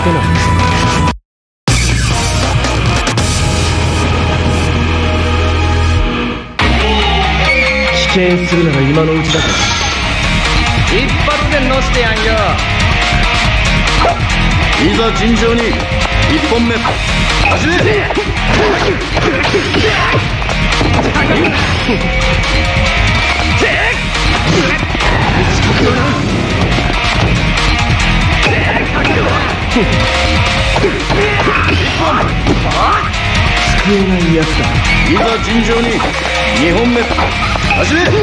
ことなんです。棄権するなら今のうちだと。 一発でのしてやんよ。 いざ尋常に1本目始め。 救えないやつだ。 いざ尋常に2本目始め。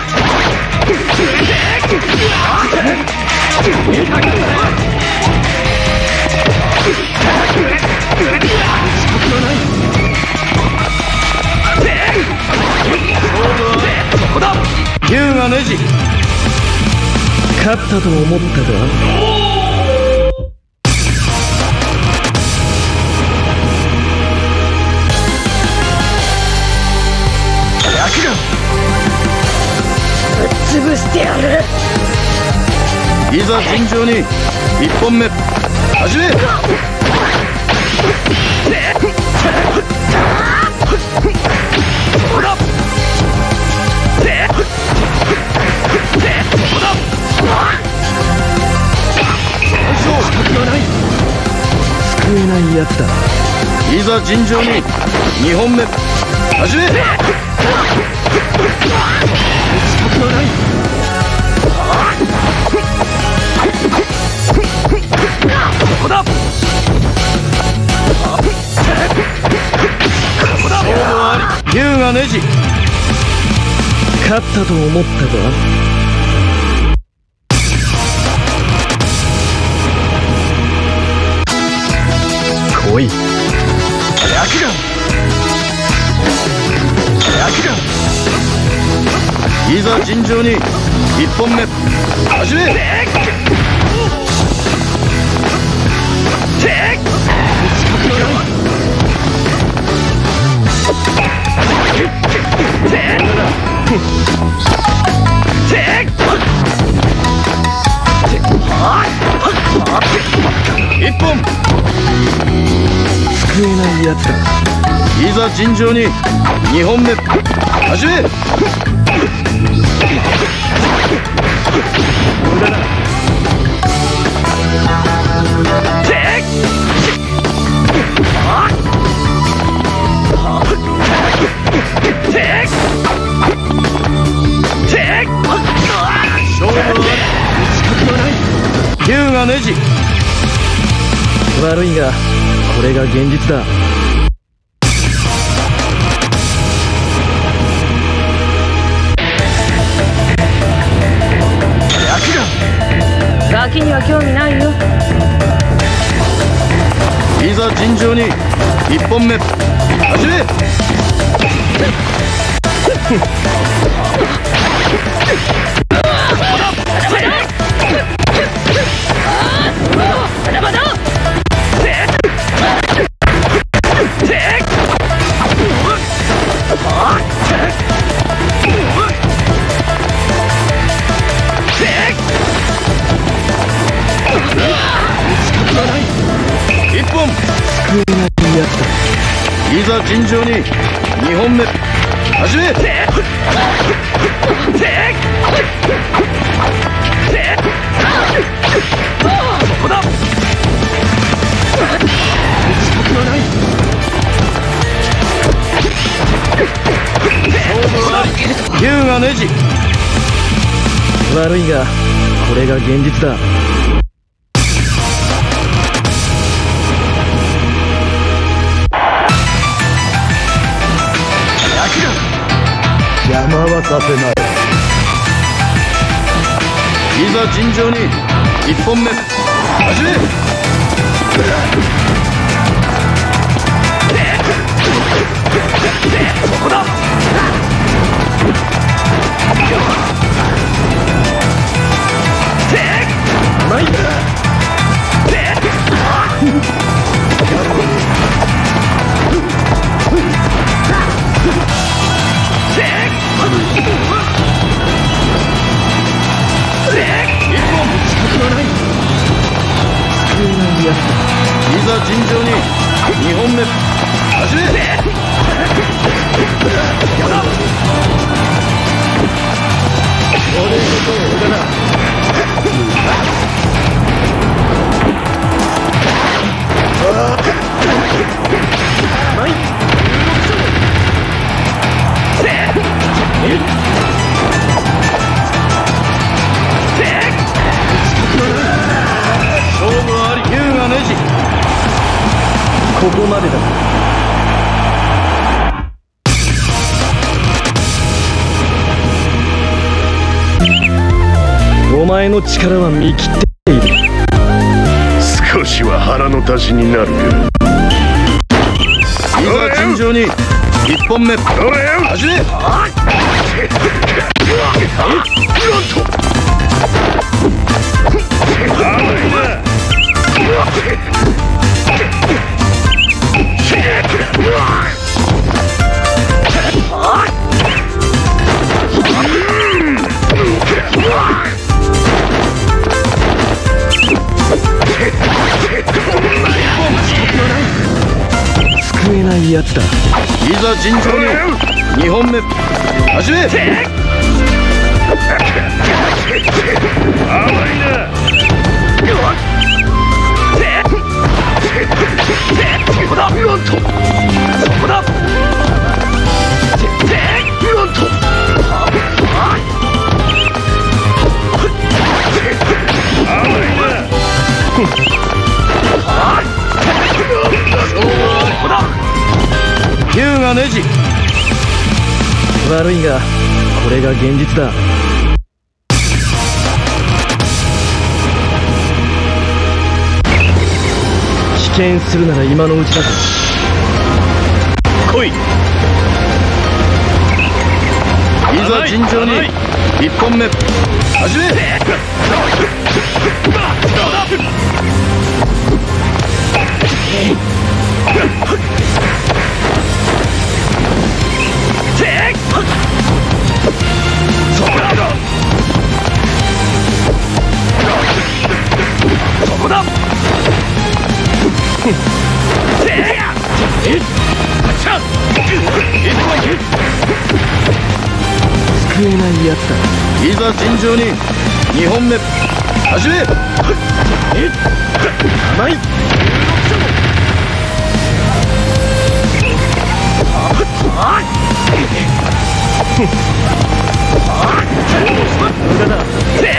龍がねじ。 勝ったと思ったか。 潰してやる。 いざ尋常に1本目始め。 救えないやつだ。 いざ尋常に2本目始め。龍がねじ。 勝ったと思ったか。来い。 いざ尋常に1本目始め。1本救えないやつだ。 いざ尋常に2本目始め。龍がねじ。 悪いがこれが現実だ。 ガキには興味ないよ。 いざ尋常に1本目始め。1本救えないやつだ。 いざ尋常に2本目始め。龍がねじ。 悪いがこれが現実だ。 邪魔はさせない。いざ尋常に1本目始め。そこだ。ないんだ。 救えないやつだ。 ざ尋常に2本目始め。勝負あり、優雅ねじ。 ここまでだ。お前の力は見切っている。 少しは腹の足しになるいざ尋常に1本目始め。 救えないやつだ。 いざ尋常に2本目始め。 甘いな。そこだ。そこだ。 優雅ねじ。 悪いがこれが現実だ。危険するなら今のうちだぞ。 来い。 いざ尋常に1本目始め。 そこだ。 救えないやつだ。 いざ尋常に2本目始め。 甘い。無駄だ。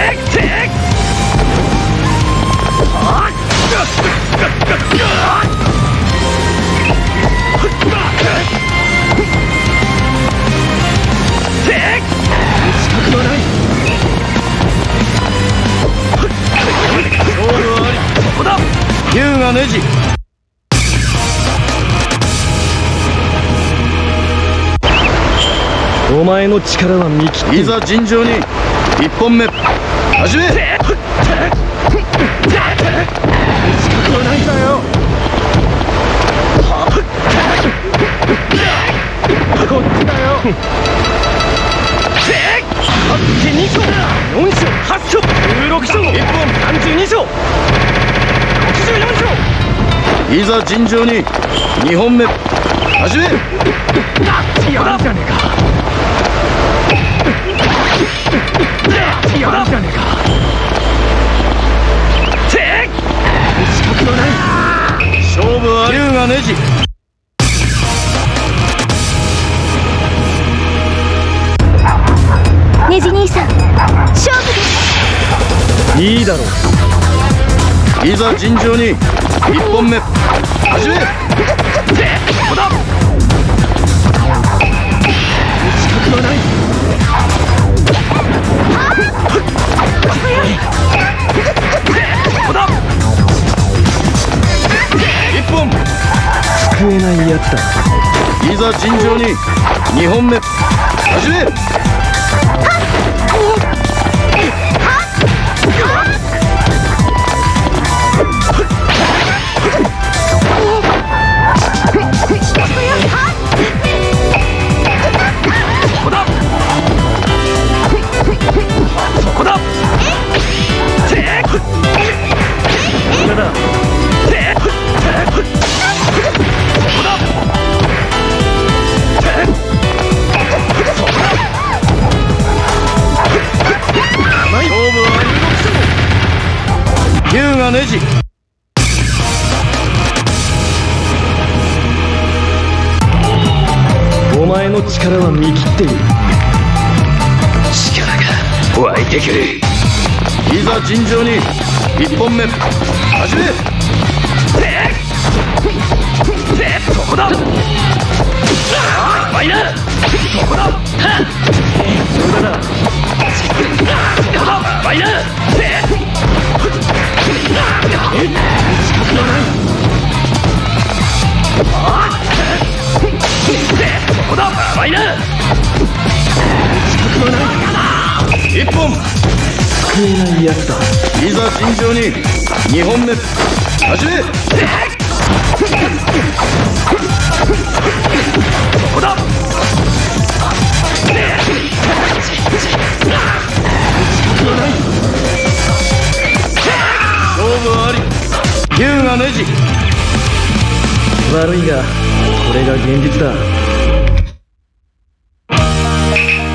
優雅ねじ。 お前の力は見切っている。 いざ尋常に1本目始め。 ないだよ。こっちだよ。2章、4章、8章、16章、1本32章、64章。 いざ尋常に2本目始め。 やるじゃねえか。やるじゃねえか。資格のない勝負あり。優雅ねじ。 ネジ兄さん、勝負です。 いいだろう。 いざ尋常に1本目始め。 そこだ。 資格はない。 そこだ。 1本救えないやつだ。 いざ尋常に2本目始め。 龍がネジ。 お前の力は見切っている。 力が湧いてくる。 いざ尋常に1本目始め。 そこだ。マイナーそこだ。無駄だ。そこだ。マイナー資格がない。そこだ。マイナー資格がない。 1本救えないやつだ。 いざ尋常に2本目始め。 そこだ。 勝負あり。龍がネジ。 悪いがこれが現実だ。